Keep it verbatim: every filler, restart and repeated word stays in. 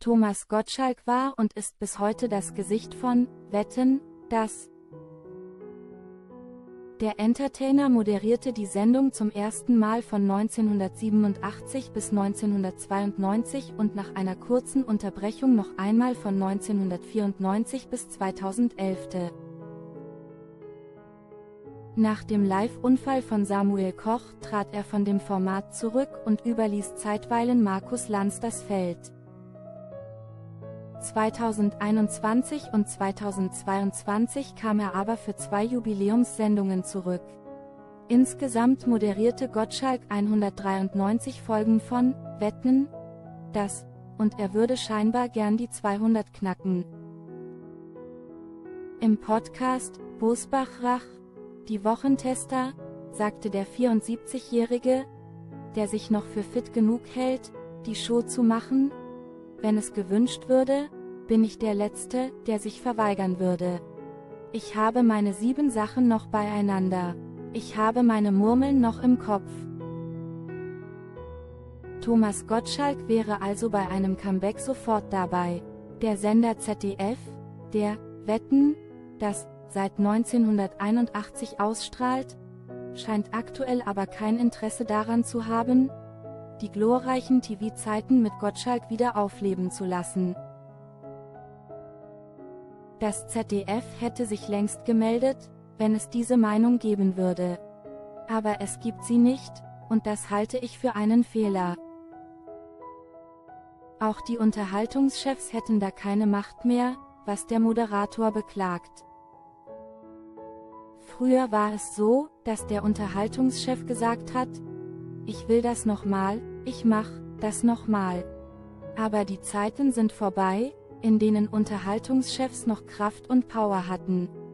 Thomas Gottschalk war und ist bis heute das Gesicht von Wetten, dass. Der Entertainer moderierte die Sendung zum ersten Mal von neunzehnhundertsiebenundachtzig bis neunzehnhundertzweiundneunzig und nach einer kurzen Unterbrechung noch einmal von neunzehnhundertvierundneunzig bis zweitausendelf. Nach dem Live-Unfall von Samuel Koch trat er von dem Format zurück und überließ zeitweilen Markus Lanz das Feld. zweitausendeinundzwanzig und zweitausendzweiundzwanzig kam er aber für zwei Jubiläumssendungen zurück. Insgesamt moderierte Gottschalk hundertdreiundneunzig Folgen von Wetten, dass, und er würde scheinbar gern die zweihundert knacken. Im Podcast Bosbach-Rach, die Wochentester, sagte der vierundsiebzigjährige, der sich noch für fit genug hält, die Show zu machen: Wenn es gewünscht würde, bin ich der Letzte, der sich verweigern würde. Ich habe meine sieben Sachen noch beieinander. Ich habe meine Murmeln noch im Kopf. Thomas Gottschalk wäre also bei einem Comeback sofort dabei. Der Sender Z D F, der Wetten, das seit neunzehnhunderteinundachtzig ausstrahlt, scheint aktuell aber kein Interesse daran zu haben, die glorreichen T V-Zeiten mit Gottschalk wieder aufleben zu lassen. Das Z D F hätte sich längst gemeldet, wenn es diese Meinung geben würde. Aber es gibt sie nicht, und das halte ich für einen Fehler. Auch die Unterhaltungschefs hätten da keine Macht mehr, was der Moderator beklagt. Früher war es so, dass der Unterhaltungschef gesagt hat: Ich will das nochmal, ich mach das nochmal. Aber die Zeiten sind vorbei, in denen Unterhaltungschefs noch Kraft und Power hatten.